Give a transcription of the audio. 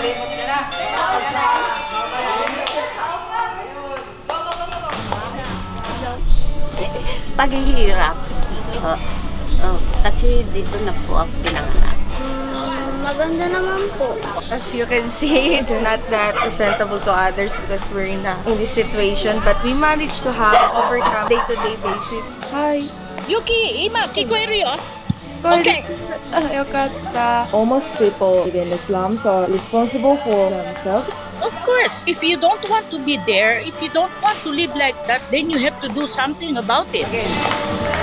Paghihirap. Kasi dito na po ako pinanganak. Maganda naman po. As you can see, it's not that presentable to others because we're in this situation. But we managed to have overcome day-to-day basis. Hi. Yuki, ima, kikoeru yo. Okay. Almost people living in the slums are responsible for themselves. Of course, if you don't want to be there, if you don't want to live like that, then you have to do something about it.